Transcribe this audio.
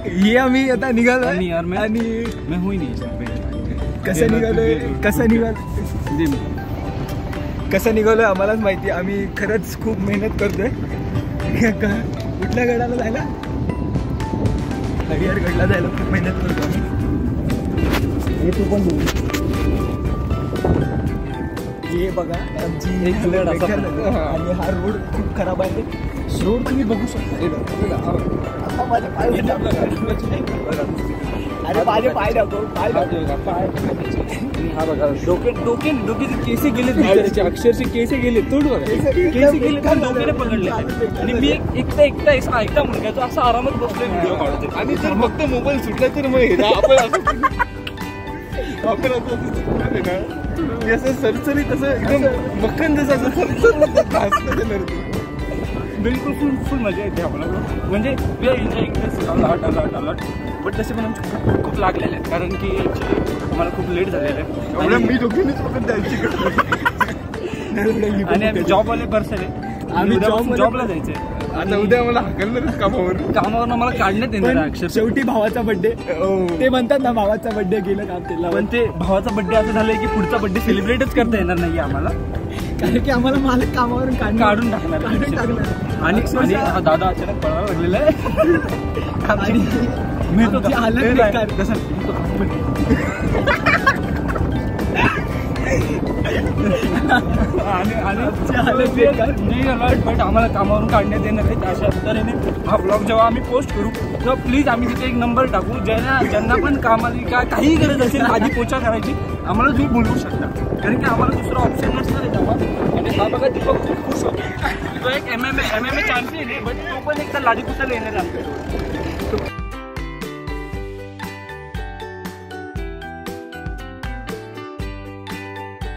ये आम्ही आता निघालो आणि मैं हुई नहीं कसं निघालोय आम्हालाच माहिती. आम्ही खरंच खूप मेहनत करतोय. कुठल्या गडाला जायला? हरिहर गडला जायला खूप मेहनत करतो आम्ही. हे तू पण बोल. हे बघा आमची आणि हा रोड खूप खराब आहे. रोड तुम्ही बघू शकता. अरे माझे पाय दाखव. हा बघा डोके केसे गेले अक्षरशः केसे गेले. तोड बघा केसे गेले डोक्याने पकडले. आणि मी एकटा मुलगा तो असा आरामात बसलोय व्हिडिओ काढतोय. आणि जर फक्त मोबाईल सुटला तर मग आपण असं सरसरी तसं एकदम मक्खन जसं बिलकुल फुल मजा येते आम्हाला. म्हणजे we are enjoying this a lot. But तसे पण आमचे खूप लागलेले आहेत कारण की आम्हाला खूप लेट झालेलं आहे. मी दोघींनीच पकडून द्यायची आणि आम्ही जॉबवाले पर्सन आहे. आम्ही जॉबला जायचं आहे. आता उद्या आम्हाला हकलणारच कामावर आम्हाला काढण्यात येणार अक्षर. शेवटी भावाचा बर्थडे ते म्हणतात ना, भावाचा बर्थडे गेलं काम केला. पण ते भावाचा बर्थडे असं झालंय की पुढचा बर्थडे सेलिब्रेटच करता येणार नाही आम्हाला. कारण की आम्हाला मालक कामावरून काढून टाकणार. आणि हा दादा अचानक पळायला लागलेला आहे. मी तो बट आम्हाला कामावरून काढण्यात येणार आहे. अशा तऱ्हेने हा ब्लॉग जेव्हा आम्ही पोस्ट करू तेव्हा प्लीज आम्ही तिथे एक नंबर टाकू. ज्यांना पण कामाला काही गरज असेल आधी पोचा करायची आम्हाला तुम्ही बोलवू शकता. कारण की आम्हाला दुसरा ऑप्शन नसणार आहे तेव्हा. आणि हा बघा दीपक खूप खुश होतो. तो एक MMA चॅम्पियन आहे. बट तो पण एकदा लादी पुसायला येणार आहे.